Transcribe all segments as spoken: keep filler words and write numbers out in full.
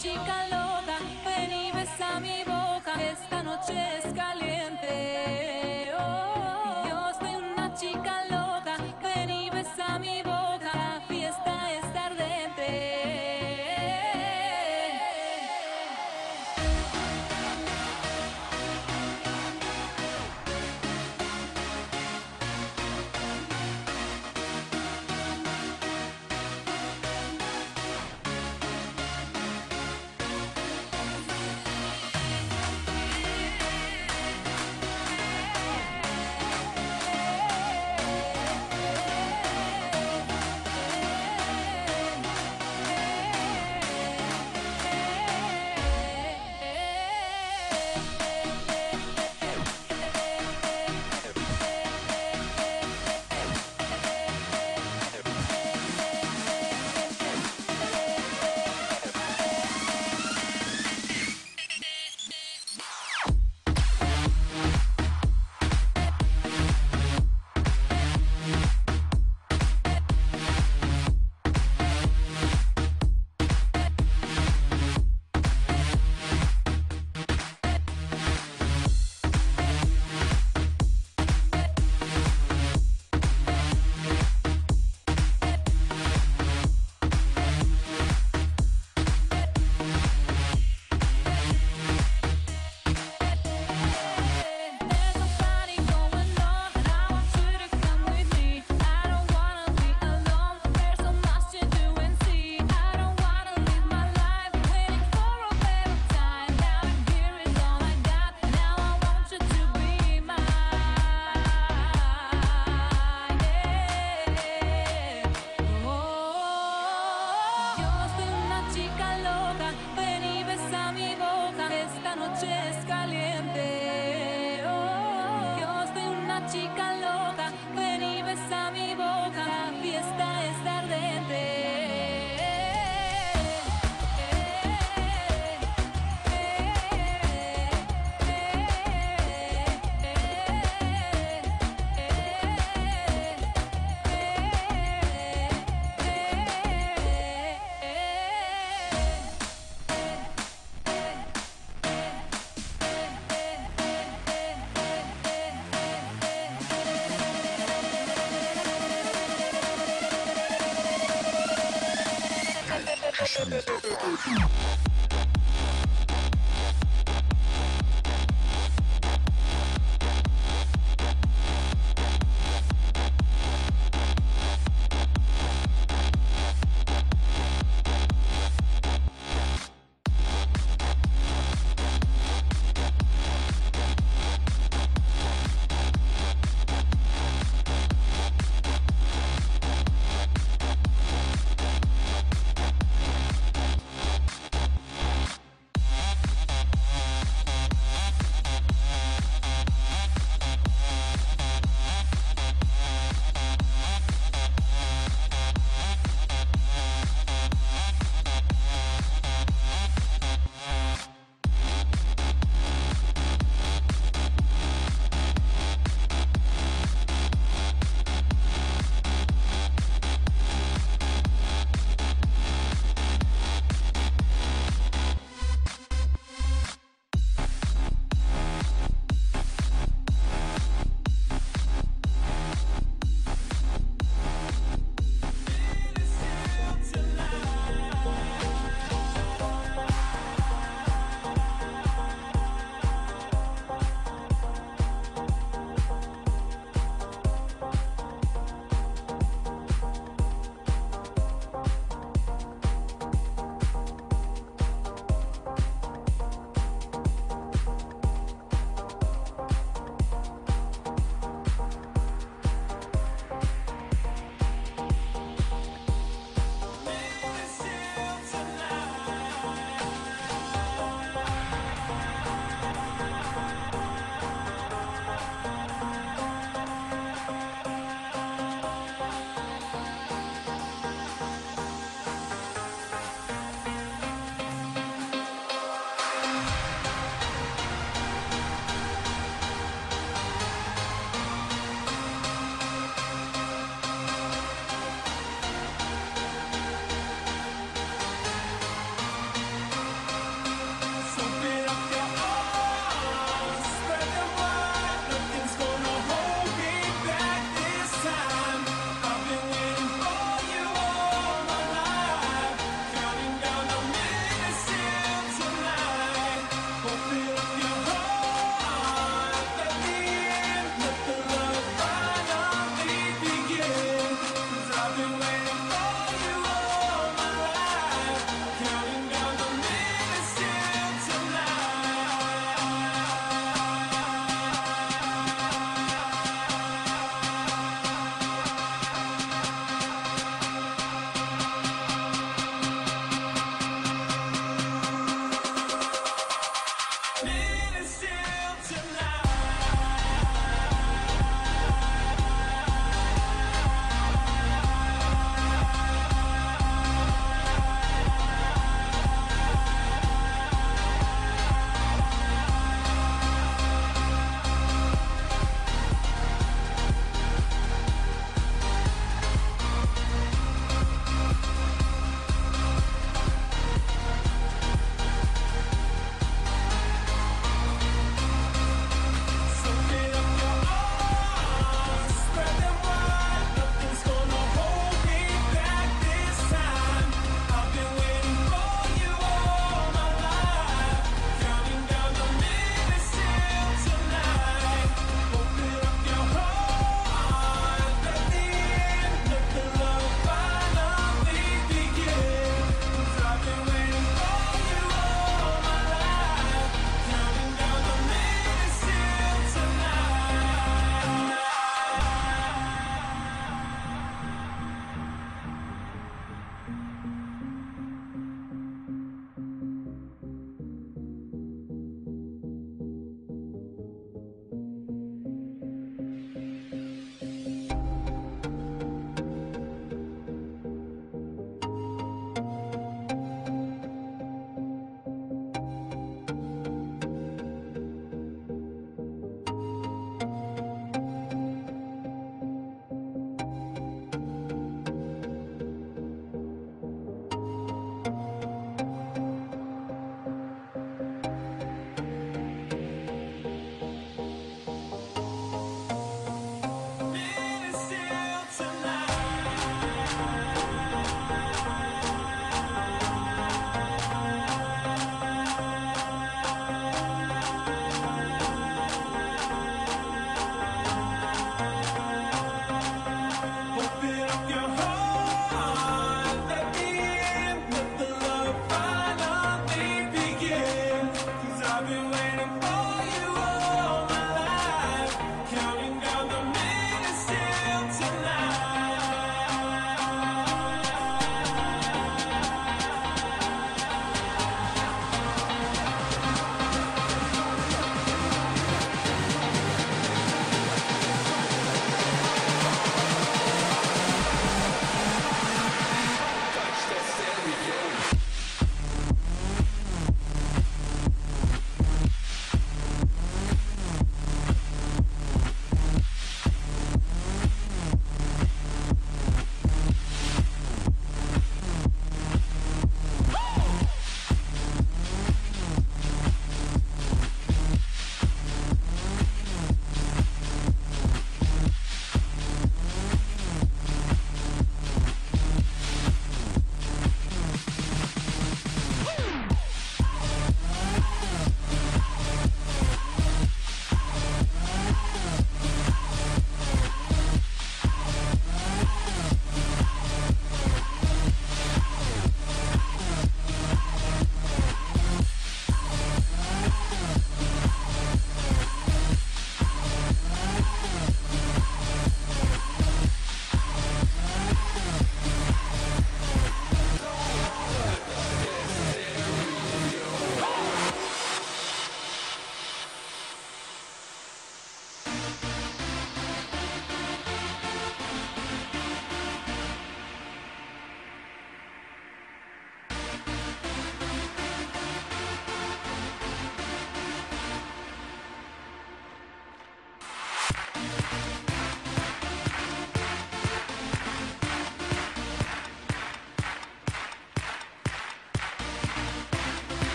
chica loca, ven y besa mi boca, esta noche es caliente. Oh, yo soy una chica loca, ven y besa mi boca, la fiesta es ardente.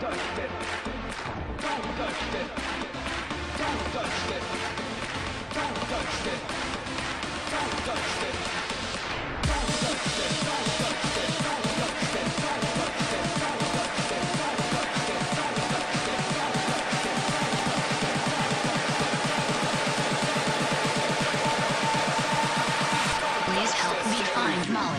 Please help me find Molly.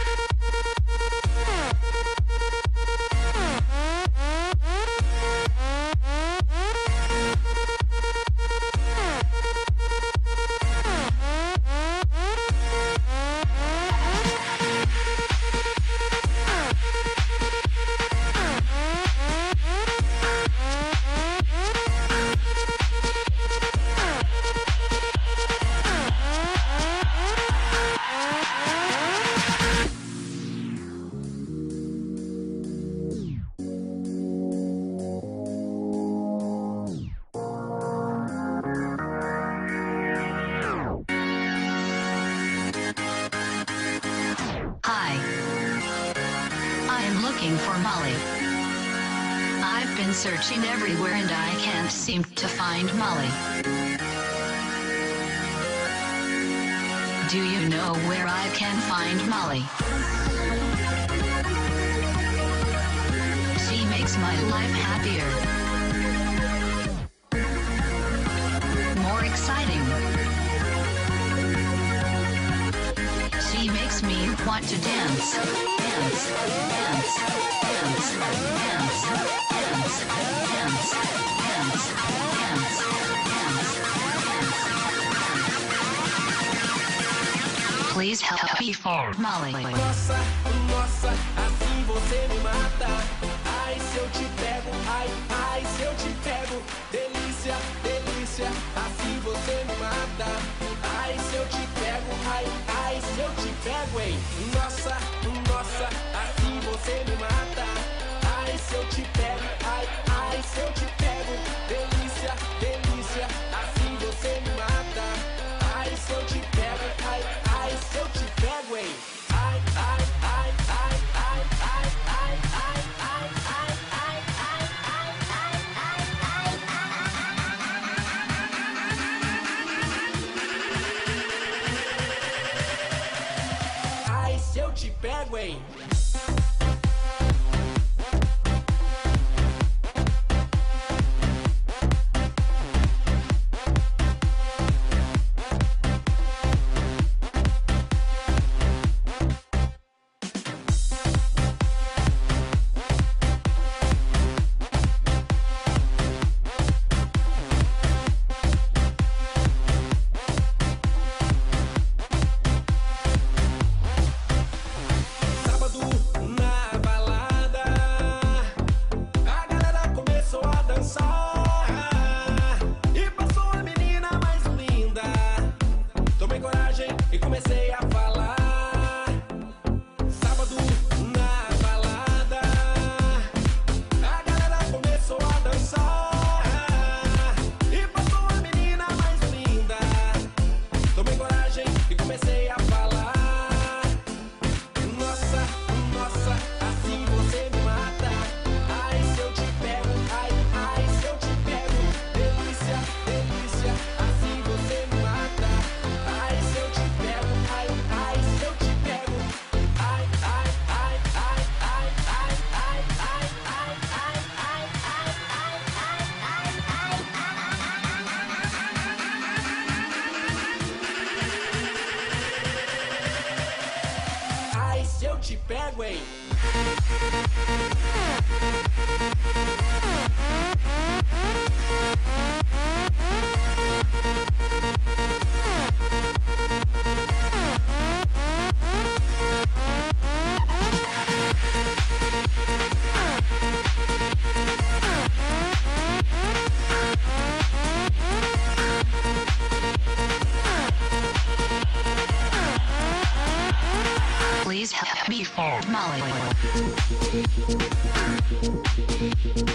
Looking for Molly. I've been searching everywhere and I can't seem to find Molly. Do you know where I can find Molly? She makes my life happier, more exciting. She makes me want to dance, dance, dance, dance, dance, dance, dance, dance, dance, dance. Please help me find Molly. Nossa, nossa, assim você me mata. Ai, se eu te pego, ai, ai, se eu te pego. Delícia, delícia, assim você me mata. Ai, se eu te pego, ai, ai, se eu te pego, hein? Nossa, nossa, assim você me mata. Ai, se eu te pego, ai, ai, se eu te pego. Delícia, delícia, assim você me mata. Ai, se eu te pego, ai, ai, se eu te pego, hein? Ai, ai, ai, ai, ai, ai, ai, ai, ai, ai, ai, ai, ai, ai, ai, ai, se eu te pego, hein? E comecei a falar. Sábado na balada, a galera começou a dançar. E passou a menina mais linda. Tomei coragem e comecei a falar. Nossa, nossa, assim você me mata. Ai, se eu te pego, ai, ai, se eu te pego. Delícia, delícia, assim você me mata. Ai, se eu te pego, ai, ai, se eu te pego. Ai, ai, ai, ai, ai, ai, ai, ai, ai, ai, ai, ai, ai, ai, ai, se eu te pego, hein? Please help me find Molly.